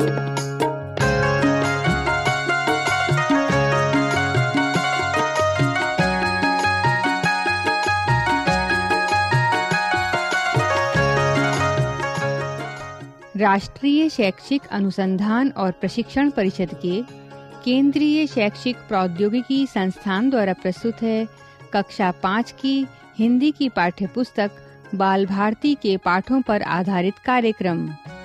राष्ट्रीय शैक्षिक अनुसंधान और प्रशिक्षण परिषद के केंद्रीय शैक्षिक प्रौद्योगिकी संस्थान द्वारा प्रस्तुत है कक्षा 5 की हिंदी की पाठ्यपुस्तक बाल भारती के पाठों पर आधारित कार्यक्रम।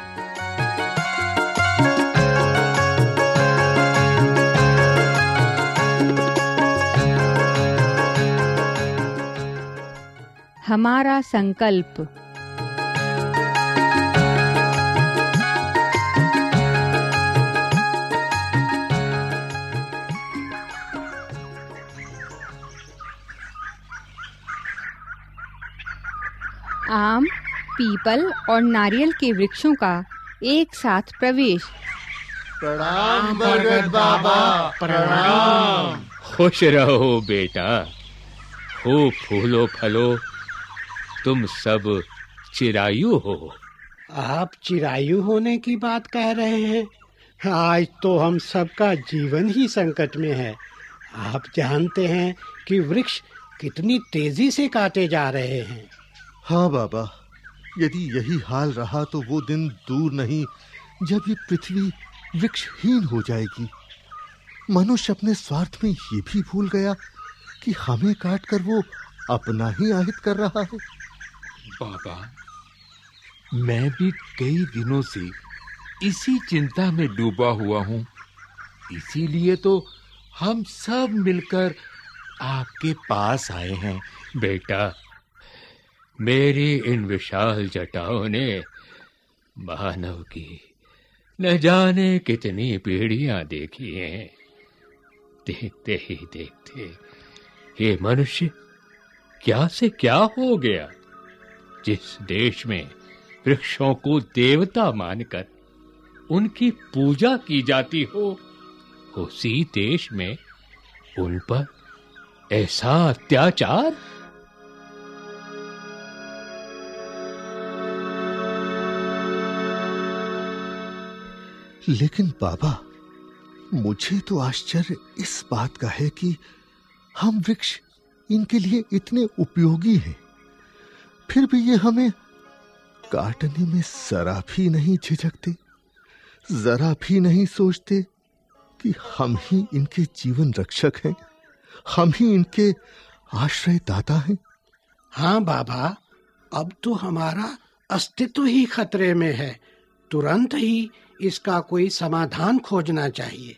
हमारा संकल्प। आम, पीपल और नारियल के वृक्षों का एक साथ प्रवेश। प्रणाम बरगद बाबा, प्रणाम। खुश रहो बेटा, खूब फूलो फलो, तुम सब चिरायु हो। आप चिरायु होने की बात कह रहे हैं? आज तो हम सबका जीवन ही संकट में है। आप जानते हैं कि वृक्ष कितनी तेजी से काटे जा रहे हैं। हाँ बाबा, यदि यही हाल रहा तो वो दिन दूर नहीं जब ये पृथ्वी वृक्षहीन हो जाएगी। मनुष्य अपने स्वार्थ में ये भी भूल गया कि हमें काटकर वो अपना ही आहित कर रहा है। बाबा, मैं भी कई दिनों से इसी चिंता में डूबा हुआ हूँ। इसीलिए तो हम सब मिलकर आपके पास आए हैं। बेटा, मेरी इन विशाल जटाओं ने मानव की न जाने कितनी पीढ़ियां देखी हैं। देखते ही देखते ये मनुष्य क्या से क्या हो गया। जिस देश में वृक्षों को देवता मानकर उनकी पूजा की जाती हो, उसी देश में उन पर ऐसा अत्याचार। लेकिन बाबा, मुझे तो आश्चर्य इस बात का है कि हम वृक्ष इनके लिए इतने उपयोगी हैं, फिर भी ये हमें काटने में जरा भी नहीं झिझकते, जरा भी नहीं सोचते कि हम ही इनके जीवन रक्षक हैं, हम ही इनके आश्रय दाता हैं। हाँ बाबा, अब तो हमारा अस्तित्व ही खतरे में है। तुरंत ही इसका कोई समाधान खोजना चाहिए।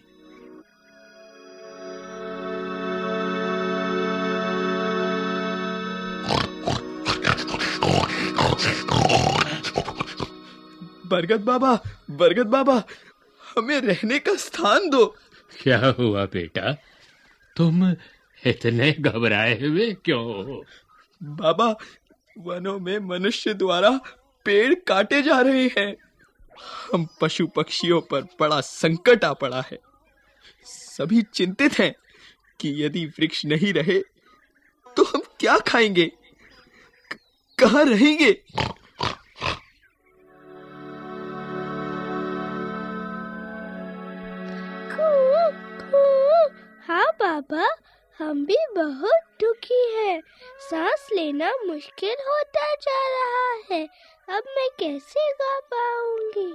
बरगद बाबा, हमें रहने का स्थान दो। क्या हुआ बेटा, तुम इतने घबराए हुए क्यों हो? बाबा, वनों में मनुष्य द्वारा पेड़ काटे जा रहे हैं। हम पशु पक्षियों पर बड़ा संकट आ पड़ा है। सभी चिंतित हैं कि यदि वृक्ष नहीं रहे तो हम क्या खाएंगे, कहाँ रहेंगे? हाँ बाबा, हम भी बहुत दुखी हैं। सांस लेना मुश्किल होता जा रहा है। अब मैं कैसे गा पाऊंगी?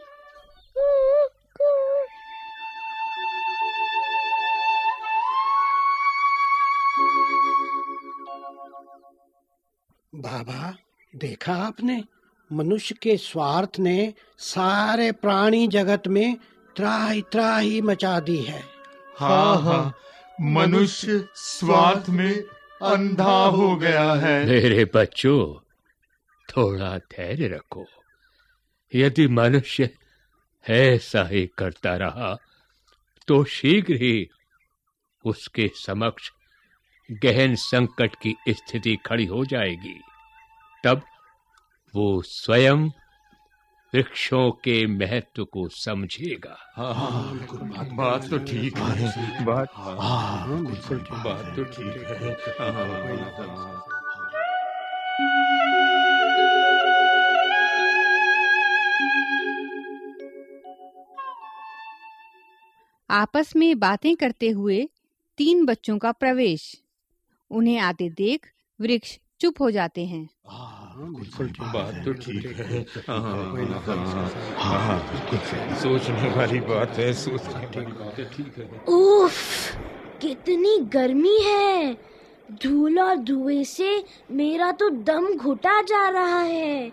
बाबा, देखा आपने, मनुष्य के स्वार्थ ने सारे प्राणी जगत में त्राही त्राही मचा दी है। हाँ, मनुष्य स्वार्थ में अंधा हो गया है। मेरे बच्चों, थोड़ा धैर्य रखो। यदि मनुष्य ऐसा ही करता रहा तो शीघ्र ही उसके समक्ष गहन संकट की स्थिति खड़ी हो जाएगी। तब वो स्वयं वृक्षों के महत्व को समझेगा। हाँ, बात तो ठीक है। बात तो ठीक है। आपस में बातें करते हुए 3 बच्चों का प्रवेश। उन्हें आते देख वृक्ष चुप हो जाते हैं। बात तो ठीक है। हाँ, सोचने वाली बात है, सोचने वाली बात है, ठीक है। उफ, कितनी गर्मी है। धूल और धुएं से मेरा तो दम घुटा जा रहा है।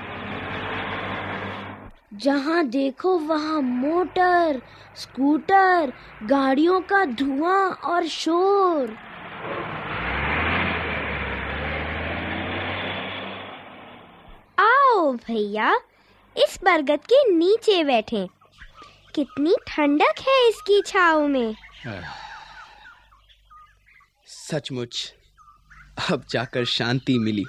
जहाँ देखो वहाँ मोटर, स्कूटर, गाड़ियों का धुआं और शोर। आओ भैया, इस बरगद के नीचे बैठें। कितनी ठंडक है इसकी छांव में। सचमुच अब जाकर शांति मिली।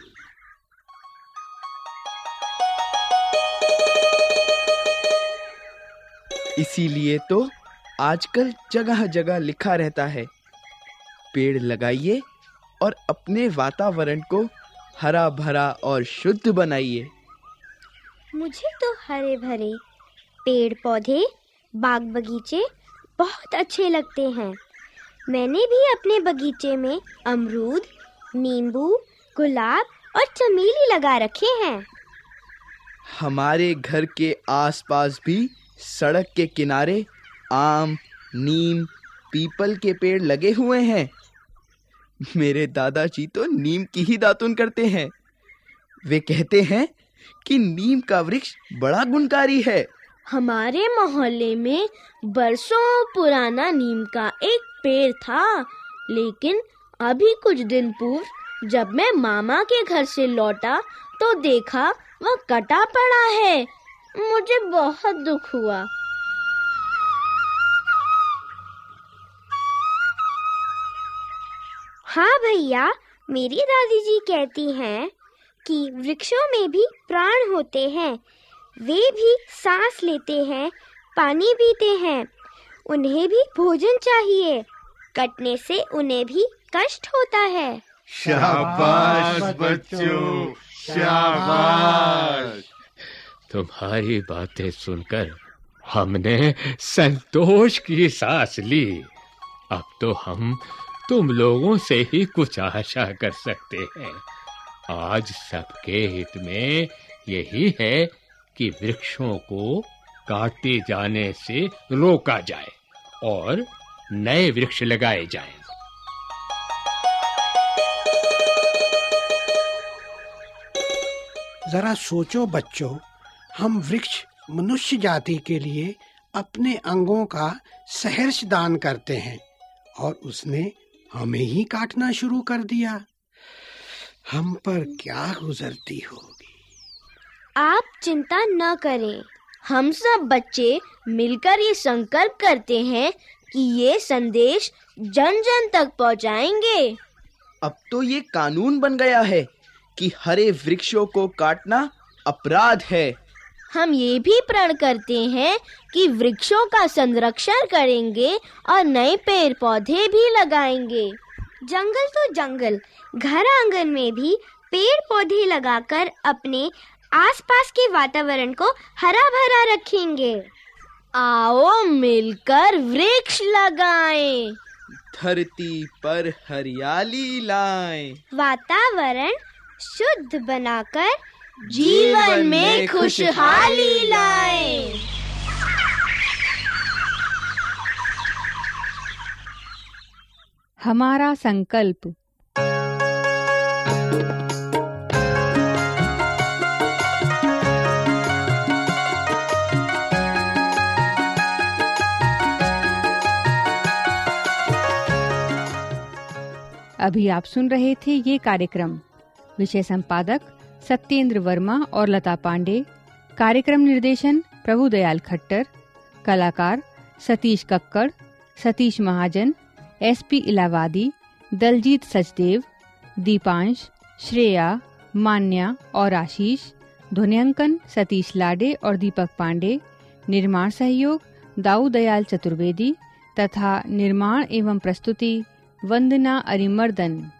इसीलिए तो आजकल जगह जगह लिखा रहता है, पेड़ लगाइए और अपने वातावरण को हरा भरा और शुद्ध बनाइए। मुझे तो हरे भरे पेड़ पौधे, बाग बगीचे बहुत अच्छे लगते हैं। मैंने भी अपने बगीचे में अमरूद, नींबू, गुलाब और चमेली लगा रखे हैं। हमारे घर के आसपास भी सड़क के किनारे आम, नीम, पीपल के पेड़ लगे हुए हैं। मेरे दादाजी तो नीम की ही दातुन करते हैं। वे कहते हैं कि नीम का वृक्ष बड़ा गुणकारी है। हमारे मोहल्ले में बरसों पुराना नीम का एक पेड़ था, लेकिन अभी कुछ दिन पूर्व जब मैं मामा के घर से लौटा तो देखा वह कटा पड़ा है। मुझे बहुत दुख हुआ। हाँ भैया, मेरी दादी जी कहती हैं कि वृक्षों में भी प्राण होते हैं। वे भी सांस लेते हैं, पानी पीते हैं। उन्हें भी भोजन चाहिए। कटने से उन्हें भी कष्ट होता है। शाबाश बच्चों, शाबाश। तुम्हारी बातें सुनकर हमने संतोष की सांस ली। अब तो हम तुम लोगों से ही कुछ आशा कर सकते हैं। आज सबके हित में यही है कि वृक्षों को काटे जाने से रोका जाए और नए वृक्ष लगाए जाएं। जरा सोचो बच्चों, हम वृक्ष मनुष्य जाति के लिए अपने अंगों का सहर्ष दान करते हैं और उसने हमें ही काटना शुरू कर दिया। हम पर क्या गुजरती होगी। आप चिंता न करें। हम सब बच्चे मिलकर ये संकल्प करते हैं कि ये संदेश जन जन तक पहुंचाएंगे। अब तो ये कानून बन गया है कि हरे वृक्षों को काटना अपराध है। हम ये भी प्रण करते हैं कि वृक्षों का संरक्षण करेंगे और नए पेड़ पौधे भी लगाएंगे। जंगल तो जंगल, घर आंगन में भी पेड़ पौधे लगाकर अपने आसपास के वातावरण को हरा भरा रखेंगे। आओ मिलकर वृक्ष लगाएं, धरती पर हरियाली लाएं, वातावरण शुद्ध बनाकर जीवन में खुशहाली लाएं। हमारा संकल्प। अभी आप सुन रहे थे ये कार्यक्रम। विषय संपादक सत्येंद्र वर्मा और लता पांडे। कार्यक्रम निर्देशन प्रभुदयाल खट्टर। कलाकार सतीश कक्कड़, सतीश महाजन, एसपी इलाहाबादी, दलजीत सचदेव, दीपांश, श्रेया, मान्या और आशीष। ध्वनियांकन सतीश लाडे और दीपक पांडे। निर्माण सहयोग दाऊ दयाल चतुर्वेदी तथा निर्माण एवं प्रस्तुति वंदना अरिमर्दन।